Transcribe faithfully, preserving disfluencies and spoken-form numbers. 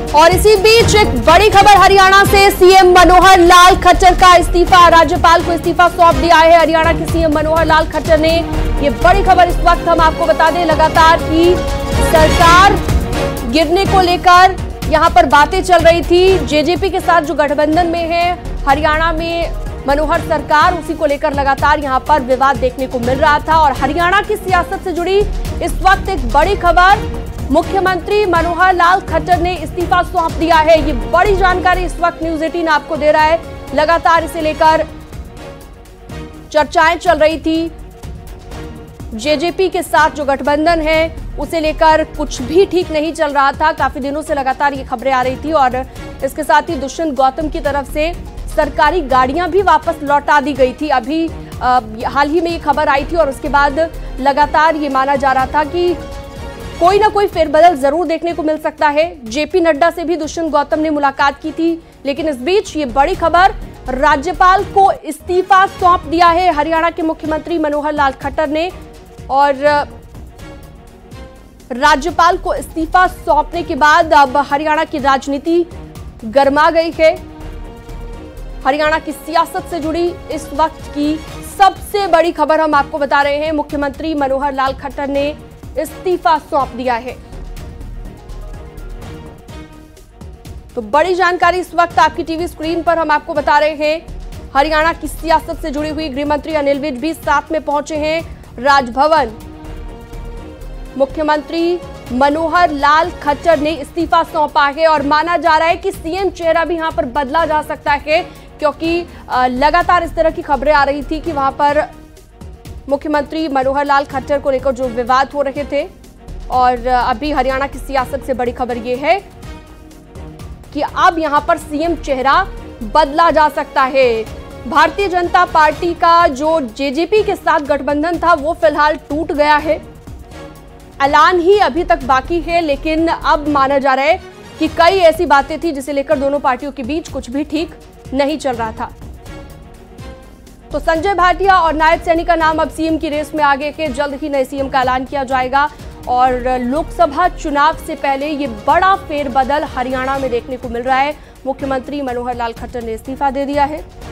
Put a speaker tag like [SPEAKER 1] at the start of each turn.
[SPEAKER 1] और इसी बीच एक बड़ी खबर हरियाणा से, सीएम मनोहर लाल खट्टर का इस्तीफा, राज्यपाल को इस्तीफा सौंप दिया है हरियाणा के सीएम मनोहर लाल खट्टर ने। ये बड़ी खबर इस वक्त हम आपको बता दें, लगातार ही सरकार गिरने को लेकर यहां पर बातें चल रही थी। जेजेपी के साथ जो गठबंधन में है हरियाणा में मनोहर सरकार, उसी को लेकर लगातार यहां पर विवाद देखने को मिल रहा था। और हरियाणा की सियासत से जुड़ी इस वक्त एक बड़ी खबर, मुख्यमंत्री मनोहर लाल खट्टर ने इस्तीफा सौंप दिया है। ये बड़ी जानकारी इस वक्त न्यूज़ अठारह आपको दे रहा है। लगातार इसे लेकर चर्चाएं चल रही थी। जेजेपी के साथ जो गठबंधन है उसे लेकर कुछ भी ठीक नहीं चल रहा था। काफी दिनों से लगातार ये खबरें आ रही थी और इसके साथ ही दुष्यंत गौतम की तरफ से सरकारी गाड़ियां भी वापस लौटा दी गई थी। अभी आ, हाल ही में ये खबर आई थी और उसके बाद लगातार ये माना जा रहा था कि कोई ना कोई फेरबदल जरूर देखने को मिल सकता है। जेपी नड्डा से भी दुष्यंत गौतम ने मुलाकात की थी, लेकिन इस बीच ये बड़ी खबर, राज्यपाल को इस्तीफा सौंप दिया है हरियाणा के मुख्यमंत्री मनोहर लाल खट्टर ने। और राज्यपाल को इस्तीफा सौंपने के बाद अब हरियाणा की राजनीति गर्मा गई है। हरियाणा की सियासत से जुड़ी इस वक्त की सबसे बड़ी खबर हम आपको बता रहे हैं, मुख्यमंत्री मनोहर लाल खट्टर ने इस्तीफा सौंप दिया है। तो बड़ी जानकारी इस वक्त आपकी टीवी स्क्रीन पर हम आपको बता रहे हैं। हरियाणा की सियासत से जुड़ी हुई गृह मंत्री अनिल विज भी साथ में पहुंचे हैं राजभवन। मुख्यमंत्री मनोहर लाल खट्टर ने इस्तीफा सौंपा है और माना जा रहा है कि सीएम चेहरा भी यहां पर बदला जा सकता है, क्योंकि लगातार इस तरह की खबरें आ रही थी कि वहां पर मुख्यमंत्री मनोहर लाल खट्टर को लेकर जो विवाद हो रहे थे। और अभी हरियाणा की सियासत से बड़ी खबर यह है कि अब यहां पर सीएम चेहरा बदला जा सकता है। भारतीय जनता पार्टी का जो जेजेपी के साथ गठबंधन था वो फिलहाल टूट गया है। ऐलान ही अभी तक बाकी है, लेकिन अब माना जा रहा है कि कई ऐसी बातें थी जिसे लेकर दोनों पार्टियों के बीच कुछ भी ठीक नहीं चल रहा था। तो संजय भाटिया और नायब सैनी का नाम अब सीएम की रेस में आगे के, जल्द ही नए सीएम का ऐलान किया जाएगा। और लोकसभा चुनाव से पहले ये बड़ा फेरबदल हरियाणा में देखने को मिल रहा है। मुख्यमंत्री मनोहर लाल खट्टर ने इस्तीफा दे दिया है।